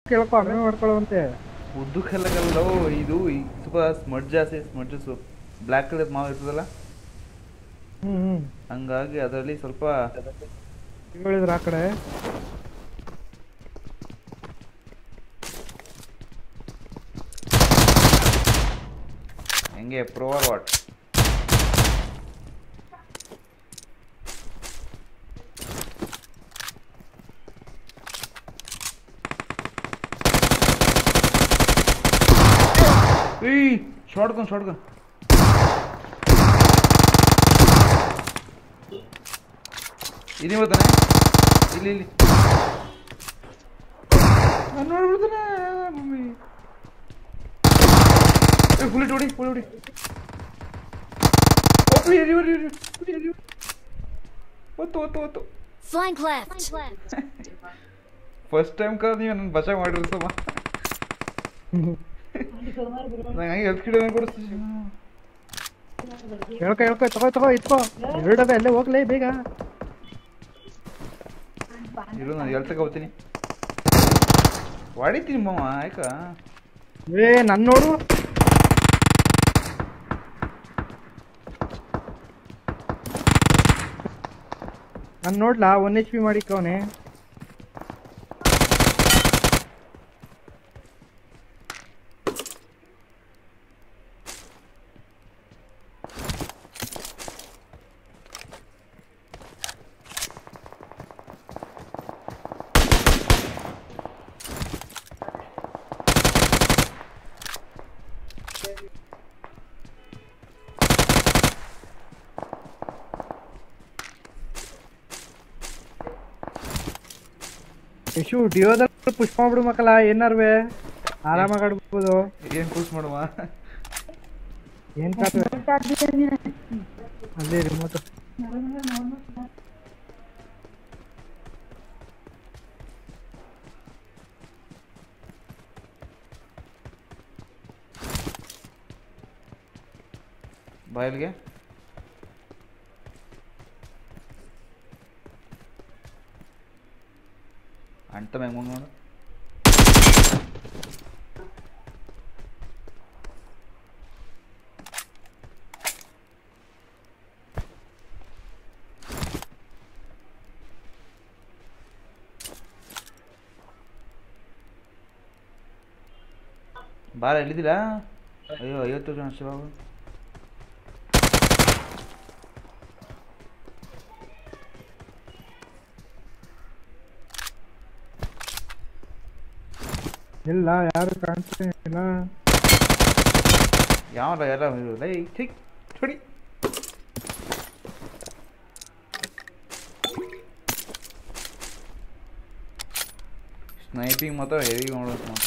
ಕೇಳ್ಕೊ ಆಮೇಲೆ ಮಾಡ್ಕೊಳ್ಳುವಂತೆ. ಉದ್ದಕ್ಕೆಲ್ಲಗಲ್ಲ ಇದು ಸ್ವಲ್ಪ ಸ್ಮಡ್ಜ್ ಜಾಸ್ತಿ ಸ್ಮಡ್ಜಸ್ಸು ಬ್ಲ್ಯಾಕ್ ಕಲರ್ ಮಾವು ಇರ್ತದಲ್ಲ ಹಂಗಾಗಿ ಅದರಲ್ಲಿ ಸ್ವಲ್ಪ ಹೇಳಿದ್ರು ಆ ಕಡೆ ಹೆಂಗೆ ಪ್ರೋವರ್ ವಾಟ್ ಏಯ್ ಶಾಟ್ಗನ್ ಇದು ಬರ್ತಾನೆ ಇಲ್ಲಿ ನಾನು ನೋಡ್ಬಿಡ್ತಾನೆ ಮಮ್ಮಿ ಫುಲ್ ಹೊಡಿ ಒತ್ತು Flank left. ಫಸ್ಟ್ ಟೈಮ್ ಕದ ನೀವು ನನ್ನ ಬಚಾವ್ ಮಾಡಿರ್ತಮ್ಮ ನಂಗೆ ಹಂಗೆ ಹೆಲ್ತ್ ಕಿಡ ಕೊಡಿಸ್ತೀವಿ ಹೇಳ್ಕೊ ತಗೋ ಇತ್ಕೋ ಎರಡು ಡಬ್ಬೆ ಅಲ್ಲೇ ಹೋಗ್ಲೇ ಬೇಗ ಇರು ನಾನು ಎಲ್ಲಿ ತಗೋತೀನಿ ಹೊಡಿತೀನಿ ಮಾವ ಆಯ್ಕ ನನ್ನ ನೋಡು ನಾನು ನೋಡ್ಲಾ 1 HP ಮಾಡಿಕವನೆ ಯಶು ಡಿಯೋದಲ್ಲಿ ಪುಷ್ ಮಾಡ್ಬಿಡು ಮಕ್ಕಳ ಏನಾರ್ವೆ ಆರಾಮಾಗಿ ಆಡ್ಬೋದು ಏನು ಪುಷ್ ಮಾಡುವ ಏನ್ ಅಲ್ಲೇ ರಿಮೋಟ್ ಬಾಯಲ್ಗೆ ಅಂಟ ಮ್ಯಾಂಗ್ ನೋಡು ಬಾರ ಎಲ್ಲಿದ್ದಿಲ್ಲ ಅಯ್ಯೋ 50 ಜನ ಅಷ್ಟೇ ಬಾಬು ಇಲ್ಲ ಯಾರು ಕಾಣಿಸ್ತಿಲ್ಲ ಯಾವಲ್ಲ ಎಲ್ಲ ಲೈ ಠೀಕ್ ಥೋಡಿ ಸ್ನೈಪಿಂಗ್ ಮಾತ್ರ ಹೆವಿ ಮಾಡೋದು ಮಾತ್ರ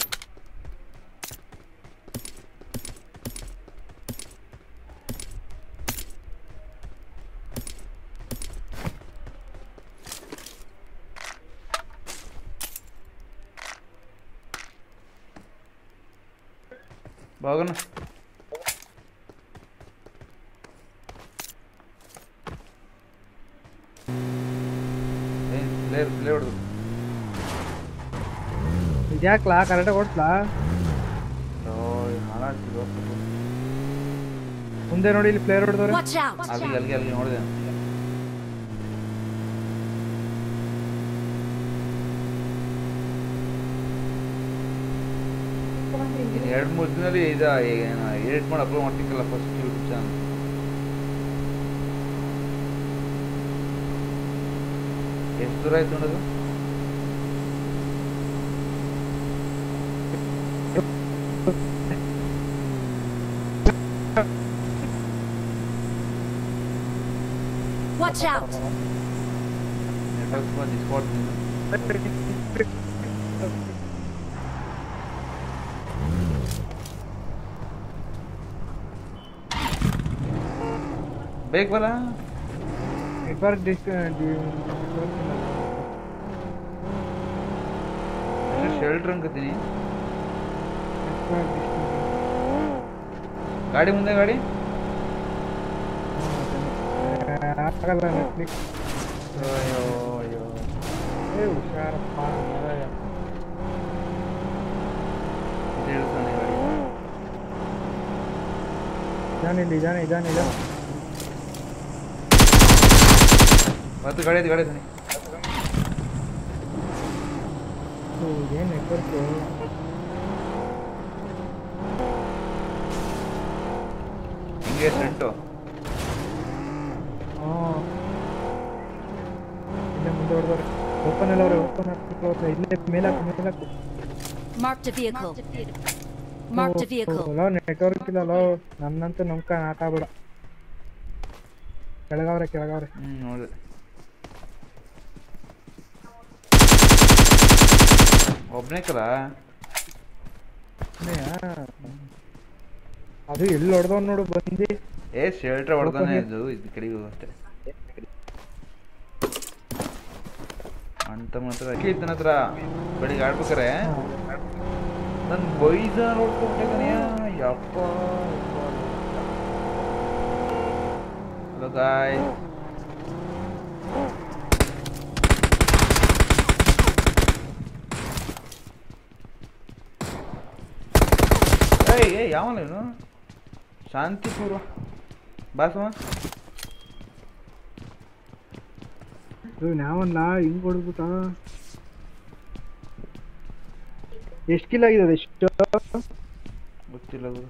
బాగున్నా లేడు ಇದ್ಯಾಕ್ಲಾ ಕರೆಕ್ಟಾಗಿ ಓಡಿಸ್ಲಾ ಮುಂದೆ ನೋಡಿ ಇಲ್ಲಿ ಪ್ಲೇಯರ್ ಹೊಡೆದವ್ರೆ ಅಲ್ಲಿ ನೋಡಿದೆ ಎರಡು ಮೂರು ದಿನದಲ್ಲಿ ಇದು ಎಡಿಟ್ ಮಾಡಿ ಅಪ್ಲೋಡ್ ಮಾಡ್ತಿಕ್ಕಲ್ಲ ಫಸ್ಟ್ ಯೂಟ್ಯೂಬ್ ಚಾನಲ್ ಎಷ್ಟು ದೂರ ಆಯ್ತು ನೋಡೋದು Watch out! ನೆಟ್ವರ್ಕ್ ಡಿಸ್ಕಾರ್ಡ್ ಬೇಗ ಬರ ನೆಟ್ವರ್ಕ್ ಶೆಲ್ಟರ್ ಅನ್ಕೋತೀನಿ ಗಾಡಿ ಮುಂದೆ ಗಾಡಿ ಆಗಲ್ಲ ನೆಟ್ಫ್ಲಿಕ್ಸ್ ಅಯ್ಯೋ ಅಯ್ಯೋ ಹುಷಾರಪ್ಪ ಹೇಳ್ತಾನೆ ಗಾಡಿ. ಇದಾನೆ ಮತ್ತೆ ಗಾಡಿ ಐತಿ ಗಾಡಿ ಐತಿ. ಏನು ನೆಟ್ವರ್ಕು ಹಿಂಗೆ ಫ್ರಂಟು. ಇಲ್ಲೇ ಮುಂದೆ ಹೊಡೆದವ್ರೆ. ಓಪನ್ ಎಲ್ಲ ಅವ್ರೆ. ಓಪನ್ ಹಾಕ್ತಿತ್ತು ಇಲ್ಲೇ ಮೇಲಾಕು. Marked a vehicle. Marked a vehicle. Hello network ಇಲ್ಲಲ್ಲೋ. ನನ್ನಂತೂ ನಮ್ಕ ಆಟಾಗ್ಬೇಡ. ಕೆಳಗವ್ರೆ. ನೋಡಿದೆ. ಒಬ್ಬನೇ ಕಲ ಅದು ಎಲ್ಲಿ ಹೊಡೆದವ್ ನೋಡು ಬಂದು. ಶೆಲ್ಟರ್ ಹೊಡೆದಾನೆ. ಇದು ಕಡೆಗೆ ಅಷ್ಟೇ ಅಂತ ಮಾತ್ರ ಇತ್ತನ ಹತ್ರ ಬೆಳಿಗ್ಗೆ ಆಡ್ಬೇಕಾರೆ ನನ್ ಬೈದ ನೋಡ್ಕೊಂಡ್ಬಿಟ್ಟಿದ್ದಾನೆಯ. ಯಪ್ಪ. Hello guy. ಯಾವನ ಇವನು? ಶಾಂತಿಪೂರ್ವ ಬಾಸವ. ನಾವಲ್ಲ ಹಿಂಗ್ ಹೊಡ್ಬಿಟ್ಟ. ಎಷ್ಟು ಕಿಲ್ ಆಗಿದೆ? ಎಷ್ಟು ಗೊತ್ತಿಲ್ಲ ಗುರು.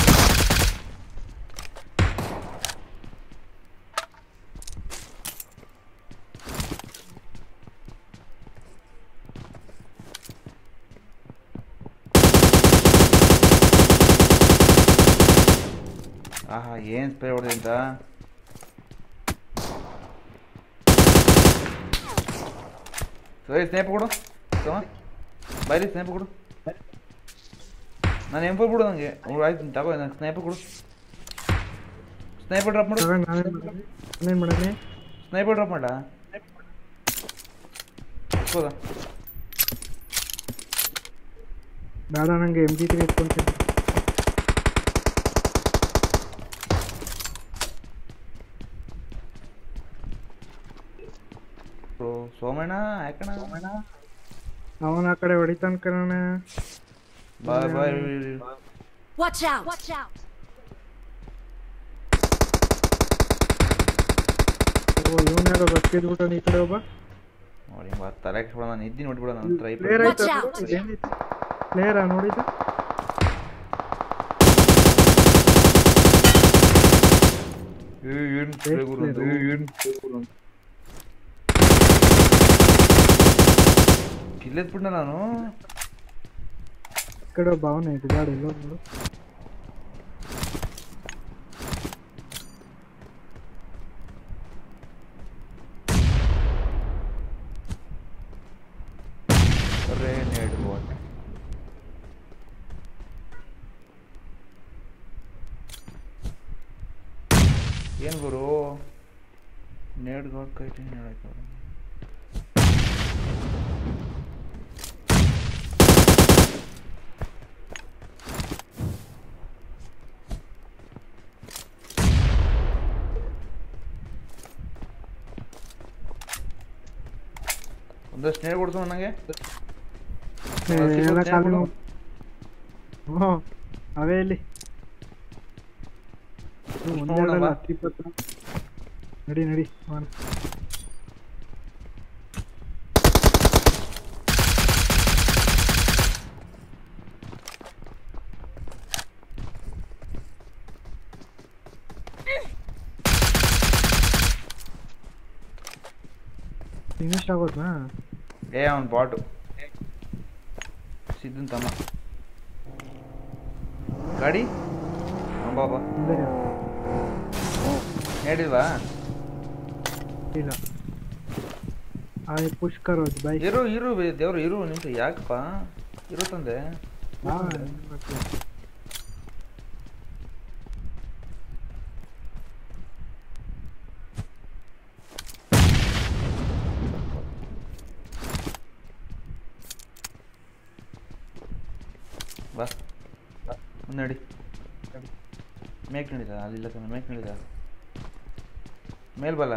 ಆಹಾ ಏನ್ ಸ್ಪ್ರೇ ಹೊಡೆದೆ ಅಂತ. ಸರಿ ಸ್ನೇಪ ಕೊಡು. ಬೈಲಿ ಸ್ನೇಪ ಕೊಡು. ನಾನು M4 ಬಿಡು ನನಗೆ. ಆಯ್ತು ತಗೋ. ನಾನು ಸ್ನೇಪರ್ ಕೊಡು. ಸ್ನೇಪರ್ ಡ್ರಾಪ್ ಮಾಡು. ಸ್ನೇಪರ್ ಡ್ರಾಪ್ ಮಾಡ. ಬೇಡ ನಂಗೆ M23 ಎತ್ಕೊಂತೀನಿ. ಸೋಮಣ್ಣ ಯಾಕಣ ಅವನ ಆ ಕಡೆ ಹೊಡಿತಾನ ಕಣ. ಬಾಯ್. Watch out. ಇವನ್ ಯಾರೋ ಬಸ್ಕಿದ್ಬಿಟ್ಟ ಈ ಕಡೆ ಒಬ್ಬ. ನೋಡಿ ತಲೆ ಕೆಡ್ಸ್ಬಿಡ. ನಾನು ಇದ್ದೀನಿ ನೋಡ್ಬಿಡ. ನನ್ನ ಹತ್ರ ಪ್ಲೇಯರಾ ನೋಡಿದ? ಕಿಲ್ಲೆತ್ಬಿಟ್ಟ ನಾನು. ಈ ಕಡೆ ಒಬ್ಬ ಅವನೇ ಇದು ಗಾಡಿ ಎಲ್ಲ ನೋಡು. ಏನ್ ಗುರು ನೇಡ್ ಗಾಡ್ ಕೈಟಿ ಹೇಳಕ್ಕೆ ಒಂದಷ್ಟು ನೇಡ್ ಕೊಡ್ತು ನನಗೆ. ಅವೇ ಇಲ್ಲಿ ನಡಿ ಫಿನಿಶ್ ಆಗೋದ್ನಾ? ಅವನ್ ಬಾಟು ಸಿದ್ದನ್ ತಮ್ಮ ಗಾಡಿ ಬಾಬಾ ಹೇಳಿಲ್ವಾ? ಇಲ್ಲ ಪುಷ್ ಕರೋದು ಬೈ. ಇರು ದೇವ್ರು ಇರು ನಿಮಿಷ. ಯಾಕಪ್ಪ ಇರು ತಂದೆ. ಬಾ ನಡಿ. ಮೇಕ್ ನಡೀತ ಅಲ್ಲಿಲ್ಲ ಕಣ. ಮೇಕ್ ನಡೀತ ಮೇಲ್ ಬಲ್ಲ.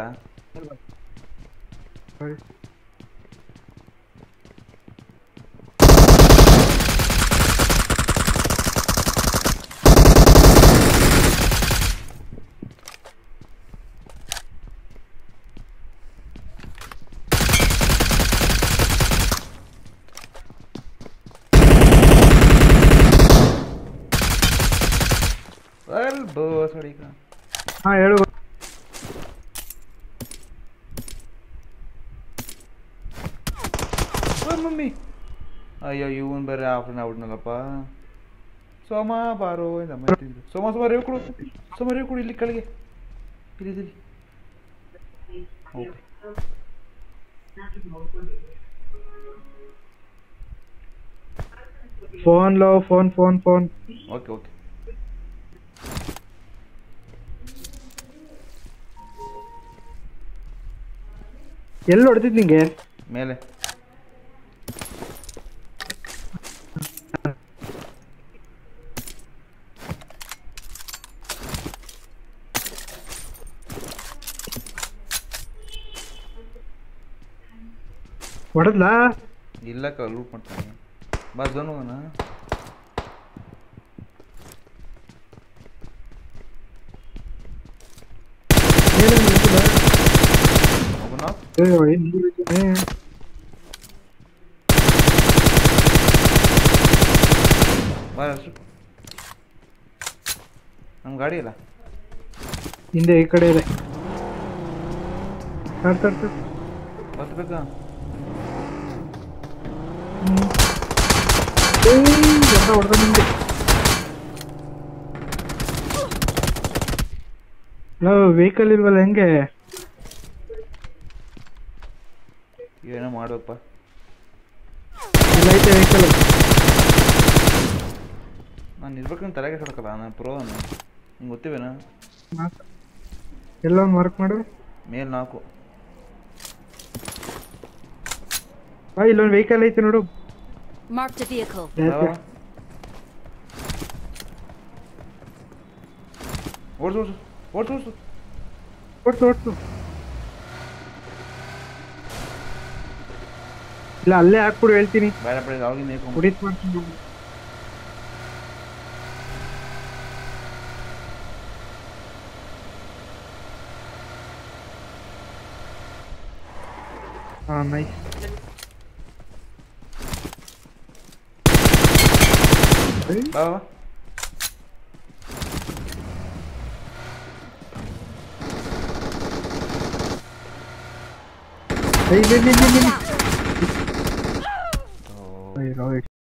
ಬಸ್ ಹೊಡಿ ಈಗ. ಹಾ ಹೇಳು. ಮಮ್ಮಿ ಅಯ್ಯೋ ಇವನ್ ಬೇರೆ ಆಫ್ಲೈನ್ ಆಗ್ಬಿಟ್ನಲ್ಲಪ್ಪ. ಸೋಮ ಬಾರೋ ಸೋಮ ರೇವ್ ಕೊಡು, ಸೋಮ ರೇವ್ ಕೊಡು ಇಲ್ಲಿ ಕೆಳಗೆ ಇಲ್ಲಿ. ಓಕೆ ಫೋನ್ ಲೋ phone phone phone. Okay okay ಎಲ್ಲಿ ಹೊಡೆದಿದ್ದು ನಿಂಗೆ? ಮೇಲೆ. ಹೊಡೆದ್ಲಾ? ಇಲ್ಲ ಲೂಟ್ ಮಾಡ್ತಾನೆ. ಬಾ ಜೋನ್ ಹೋಗೋಣ. ನಮ್ಮ ಗಾಡಿ ಇಲ್ಲ ಹಿಂದೆ ಈ ಕಡೆ ಇದೆ. ಬಸ್ಬೇಕಾ? ಹೊಡೆದ ನಿಂಗೆ. ವೆಹಿಕಲ್ ಇಲ್ವಲ್ಲ ಹೆಂಗೆ? ಏನೋ ಮಾಡ್ಬೇಕಪ್ಪ. ಐತೆ ವೆಹಿಕಲ್. ನಾನು ಇರ್ಬೇಕಂತ ತಲೆಗೆ ಹೊಡ್ಕಲ್ಲ, ನಾನು ಪ್ರೋ. ನಿಂಗೆ ಗೊತ್ತಿವೇನಾ? ಎಲ್ಲ ಮಾರ್ಕ್ ಮಾಡು. ಮೇಲ್ 4. ಇಲ್ಲೊಂದು ವೆಹಿಕಲ್ ಐತೆ ನೋಡು. Marked a vehicle. ಓಡ್ಸು. ಇಲ್ಲ ಅಲ್ಲೇ ಹಾಕ್ಬಿಡು ಹೇಳ್ತೀನಿ. ಬೇಡ ಬೇಡ ಅವಾಗಿಂದ ಹೊಡಿತ್ ಮಾಡ್ತೀನಿ. ಹಾ ನೈಸ್. ಬಾ Hey,